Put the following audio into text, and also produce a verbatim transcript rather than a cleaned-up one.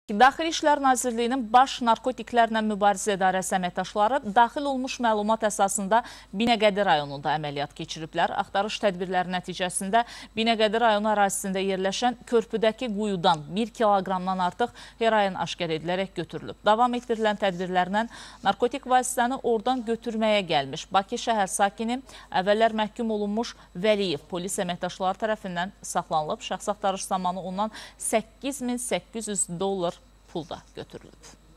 Daxili İşlər Nazirliyinin Baş Narkotiklərlə Mübarizə İdarəsi əməkdaşları daxil olmuş məlumat əsasında Binəqədi rayonunda əməliyyat keçiriblər. Axtarış tədbirləri nəticəsində Binəqədi rayonu ərazisində yerləşən körpüdəki quyudan bir kiloqramdan artıq heroin aşkar edilərək götürülüb. Davam etdirilən tədbirlərlə narkotik vasitəni oradan götürməyə gəlmiş Bakı şəhər sakini əvvəllər məhkum olunmuş Vəliyev polis əməkdaşları tərəfindən saxlanılıb. Şəxs axtarış zamanı ondan səkkiz min səkkiz yüz dollar pul da götürülüb.